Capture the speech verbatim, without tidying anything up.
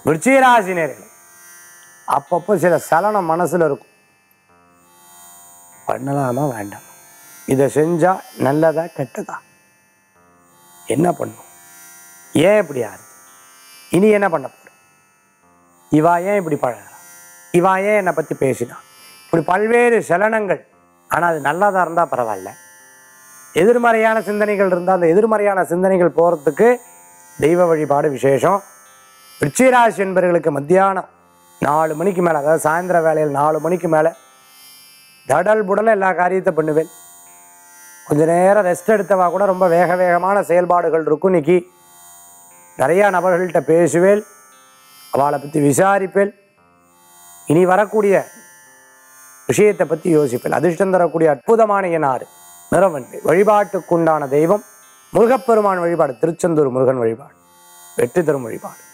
விருச்சிகராசினியர்கள் அப்பப்போ சில சலனம் மனசுல இருக்கும். பண்ணலாமா வேண்டாம், இதை செஞ்சா நல்லதா கெட்டதா, என்ன பண்ணும், ஏன் இப்படி ஆகுது, இனி என்ன பண்ண போற, இவா ஏன் இப்படி பழகிறா, இவா ஏன் என்னை பற்றி பேசினா, இப்படி பல்வேறு சலனங்கள். ஆனால் அது நல்லதாக இருந்தால் பரவாயில்ல, எதிர்மறையான சிந்தனைகள் இருந்தால் அந்த எதிர்மறையான சிந்தனைகள் போகிறதுக்கு தெய்வ வழிபாடு விசேஷம். விருச்சிகராசி என்பவர்களுக்கு மத்தியானம் நாலு மணிக்கு மேலே, அதாவது சாயந்தர வேலையில் நாலு மணிக்கு மேலே தடல் புடல எல்லா காரியத்தை பண்ணுவேன். கொஞ்ச நேரம் ரெஸ்ட் எடுத்தவா கூட ரொம்ப வேக வேகமான செயல்பாடுகள் இருக்கும். இன்னைக்கு நிறையா நபர்கள்ட்ட பேசுவேன், அவளை பற்றி விசாரிப்பேன், இனி வரக்கூடிய விஷயத்தை பற்றி யோசிப்பேன். அதிர்ஷ்டம் தரக்கூடிய அற்புதமான எண் ஆறு, நிறவண்டு. வழிபாட்டுக்குண்டான தெய்வம் முருகப்பெருமான் வழிபாடு, திருச்செந்தூர் முருகன் வழிபாடு, வெற்றி தரும் வழிபாடு.